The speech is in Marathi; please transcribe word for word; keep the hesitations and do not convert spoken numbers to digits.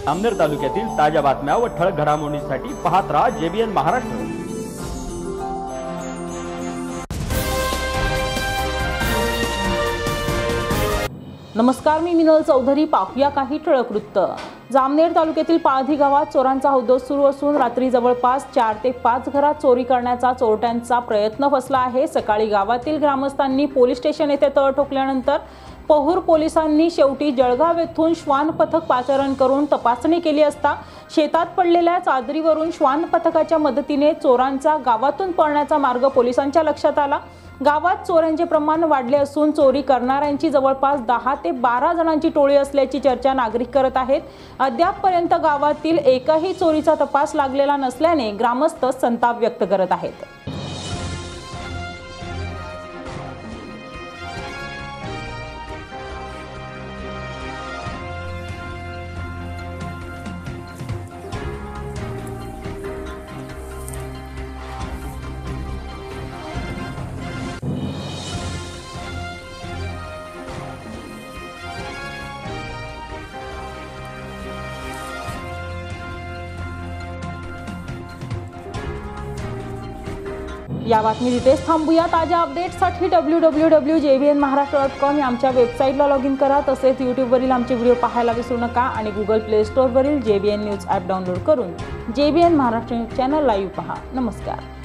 जामनेर तालुक्यातील ताज्या बातम्या व ठळक घडामोडींसाठी पाहत राहा जेबीएन महाराष्ट्र। नमस्कार, मी मिनल चौधरी। पाहूया काही ठळक वृत्त। जामनेर तालुक्यातील पाळधी गावात चोरांचा हौद्द सुरू असून रात्री जवळपास चार ते पाच घरात चोरी करण्याचा चोरट्यांचा प्रयत्न फसला आहे। सकाळी गावातील ग्रामस्थांनी पोलीस स्टेशन येथे तळ ठोकल्यानंतर पहूर पोलिसांनी शेवटी जळगाव येथून श्वान पथक पाचारण करून तपासणी केली असता शेतात पडलेल्या चादरीवरून श्वान पथकाच्या मदतीने चोरांचा गावातून पळण्याचा मार्ग पोलिसांच्या लक्षात आला। गावात चोरांचे प्रमाण वाढले असून चोरी करणाऱ्यांची जवळपास दहा ते बारा जणांची टोळी असल्याची चर्चा नागरिक करत आहेत। अद्यापपर्यंत गावातील एकही चोरीचा तपास लागलेला नसल्याने ग्रामस्थ संताप व्यक्त करत आहेत। या बातमी इथेच थांबूया। ताज्या अपडेट्ससाठी W W W dot J B N Maharashtra dot com या आमच्या वेबसाईटला लॉग इन करा। तसेच यूट्यूबवरील आमचे व्हिडिओ पाहायला विसरू नका आणि गुगल प्ले स्टोअरवरील J B N news app download करून J B N Maharashtra news channel live पहा। नमस्कार।